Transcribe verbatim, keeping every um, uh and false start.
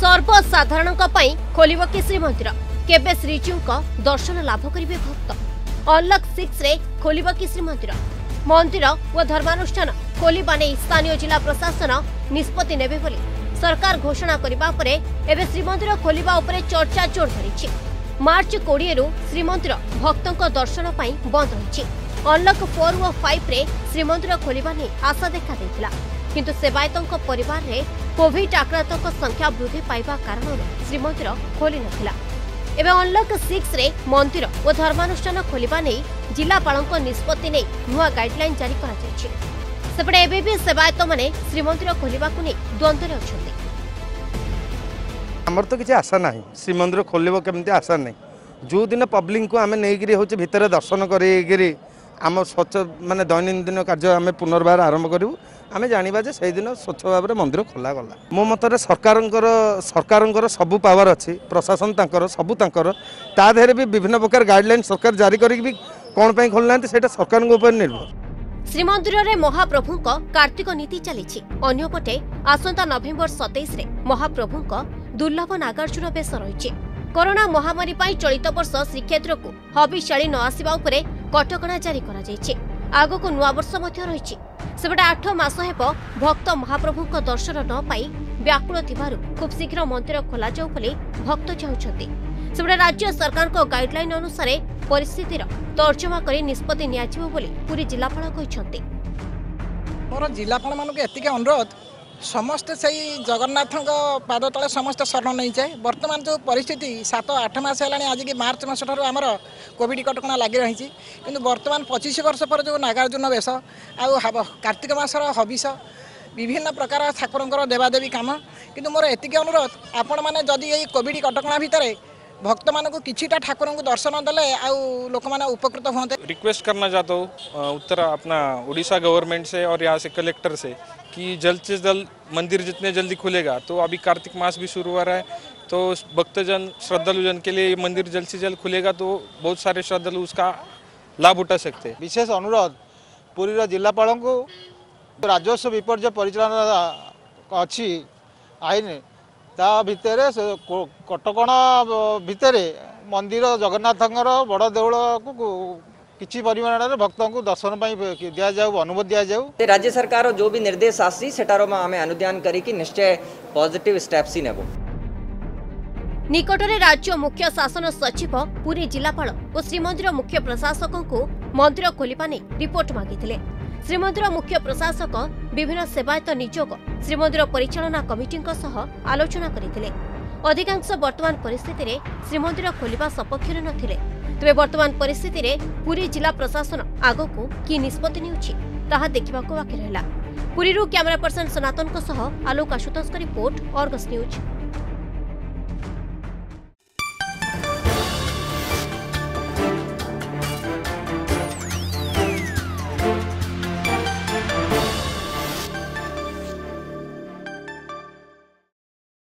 सर्वसाधारण खोलिब कि श्रीमंदिर केबे श्रीजीव दर्शन लाभ करेंगे भक्त अनलक सिक्स रे खोलिब कि श्रीमंदिर मंदिर और धर्मानुष्ठान खोलिबा नहीं स्थानीय जिला प्रशासन निष्पत्ति नेबे बोली सरकार घोषणा करबा परे एबे श्रीमंदिर खोलिबा उपरे चर्चा जोर धरिछि। मार्च कोड़े रु श्रीमंदिर भक्तों दर्शन पाई बंद रही अनलक फोर और फाइव रे श्रीमंदिर खोलिबा नहीं आशा देखा देथिला किंतु सेवायतों परिवार रे कोविड आक्रांतों संख्या वृद्धि पाइबा कारण श्रीमंदिर खोली नथिला। एबे अनलक सिक्स रे मंदिर और धर्मानुष्ठान खोलिबा नहीं जिलापाल निष्पत्ति नहीं नुआ गाइडलाइन जारी करा जायछि। सेपटे एबे भी सेवायत माने श्रीमंदिर खोलिबा को नहीं द्वंद्व रे अछंती। हमर तो किसी आशा नहीं श्रीमंदिर खोलिबो केमती आशा नहीं जो दिन पब्लिक को आमे नेगिरी होचे भितर दर्शन करेगिरी आम स्वच्छ माने दैनंदिन कार्य आम पुनर्बार आरंभ करूँ आम जाना जे से दिन स्वच्छ भाव में मंदिर खोला गला। मो मत सरकार सरकार सबू पावर अच्छी प्रशासन तांकर सबू तांकर ता देहरे भी विभिन्न प्रकार गाइडलाइन सरकार जारी करी भी कौन पे खोलना सेटा सरकार ऊपर निर्भर। श्रीमंदिर रे महाप्रभु कार्तिक नीति चली अंपटे आसंता नवेम्बर सतैश रे महाप्रभु दुर्लभ नागार्जुन बेश रही कोरोना महामारी पाई चलित वर्ष श्रीक्षेत्र को हबिशाली न आसिबा उपरे कटकणा जारी करा जायछि। आगको नुआ वर्ष मध्य रही सेपटे आठ मास हेब भक्त महाप्रभु दर्शन न पाई व्याकुल थिबारु खूब शीघ्र मंदिर खोला जाऊ बोली भक्त चाहुछन्ति। सेपटे राज्य सरकार को गाइडलाइन अनुसार परिस्थितिर तर्जमा करी निष्पत्ति नियाजिबो बोली पुरी जिलापाल कहिसन्ति। मोर जिलापाल मानक एतिके अनुरोध समस्ते से जगन्नाथ पाद तले समस्त शरण नहीं जाए। वर्तमान जो परिस्थिति सात आठ मास है आज की मार्च मस ठार आमर कोविड कटकणा लगी रही कि वर्तमान पच्चीस वर्ष पर जो नागार्जुन बेश आ कार्तिक मासर हबिष विभिन्न प्रकार ठाकुर देवादेवी कम कि मोर एतिके अनुरोध आपण मैंने जदि ये कोविड कटकणा भितर भक्त मान को किछिटा ठाकुर को दर्शन देले लोक मैंने उपकृत होते। रिक्वेस्ट करना चाहता हूँ उत्तर अपना उड़ीसा गवर्नमेंट से और यहाँ से कलेक्टर से कि जल्द से जल्द मंदिर जितने जल्दी खुलेगा तो अभी कार्तिक मास भी शुरू हो रहा है तो भक्तजन श्रद्धालुजन के लिए मंदिर जल्द से जल्द खुलेगा तो बहुत सारे श्रद्धालु उसका लाभ उठा सकते हैं। विशेष अनुरोध पुरी जिलापाल को राजस्व विपर्य परिचालन अच्छी आईन ता भितर कटकणा भितर मंदिर जगन्नाथ बड़ देउल को किछि परिमाण में भक्तों को दर्शन दिया जाऊ अनुमति दिया जाऊ। राज्य सरकार जो भी निर्देश आसी सेटार आम अनुध्यान करी निश्चय पॉजिटिव स्टेप्स ही नेबो। निकटरे राज्य मुख्य शासन सचिव पुरी जिलापाल और श्रीमंदिर मुख्य प्रशासक को मंदिर खोलिबा नै रिपोर्ट मागिथिले। श्रीमंदिर मुख्य प्रशासक विभिन्न सेवायत नियोग श्रीमंदिर परिचालना कमिटी आलोचना करथिले। अधिकांश वर्तमान परिस्थिति रे श्रीमंदिर खोलिबा सपक्षरे नथिले। तेबे वर्तमान परिस्थिति रे पुरी जिला प्रशासन आगको कि निष्पत्ति नेउछि ताहा देखिबाको बाकी रहला। पुरीरू कैमरा पर्सन सनातन को सह आलोक आशुतोष का रिपोर्ट अर्गस न्यूज।